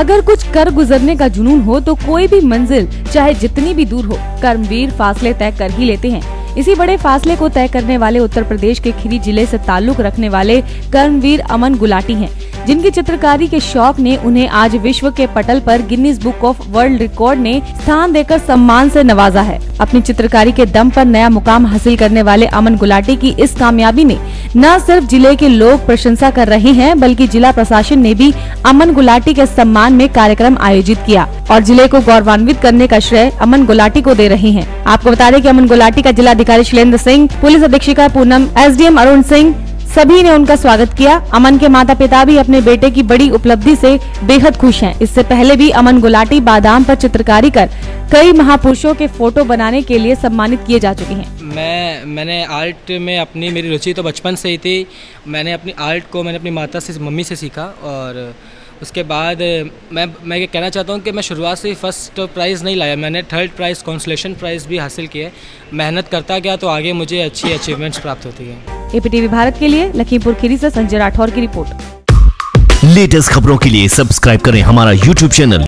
अगर कुछ कर गुजरने का जुनून हो तो कोई भी मंजिल चाहे जितनी भी दूर हो, कर्मवीर फासले तय कर ही लेते हैं। इसी बड़े फासले को तय करने वाले उत्तर प्रदेश के खीरी जिले से ताल्लुक रखने वाले कर्मवीर अमन गुलाटी हैं, जिनकी चित्रकारी के शौक ने उन्हें आज विश्व के पटल पर Guinness Book of World Record ने स्थान देकर सम्मान से नवाजा है। अपनी चित्रकारी के दम पर नया मुकाम हासिल करने वाले अमन गुलाटी की इस कामयाबी में न सिर्फ जिले के लोग प्रशंसा कर रहे हैं, बल्कि जिला प्रशासन ने भी अमन गुलाटी के सम्मान में कार्यक्रम आयोजित किया और जिले को गौरवान्वित करने का श्रेय अमन गुलाटी को दे रहे हैं। आपको बता दें कि अमन गुलाटी का जिलाधिकारी शैलेंद्र सिंह, पुलिस अधीक्षिका पूनम, एसडीएम अरुण सिंह सभी ने उनका स्वागत किया। अमन के माता पिता भी अपने बेटे की बड़ी उपलब्धि से बेहद खुश हैं। इससे पहले भी अमन गुलाटी बादाम पर चित्रकारी कर कई महापुरुषों के फोटो बनाने के लिए सम्मानित किए जा चुके हैं। मैंने आर्ट में मेरी रुचि तो बचपन से ही थी। मैंने अपनी आर्ट को अपनी माता से, मम्मी से सीखा और उसके बाद मैं ये कहना चाहता हूँ कि मैं शुरुआत से ही फर्स्ट प्राइज़ नहीं लाया। मैंने थर्ड प्राइज़, कंसोलेशन प्राइज़ भी हासिल किया। मेहनत करता गया तो आगे मुझे अच्छी अचीवमेंट्स प्राप्त होती हैं। एपीटीवी भारत के लिए लखीमपुर खीरी से संजय राठौर की रिपोर्ट। लेटेस्ट खबरों के लिए सब्सक्राइब करें हमारा YouTube चैनल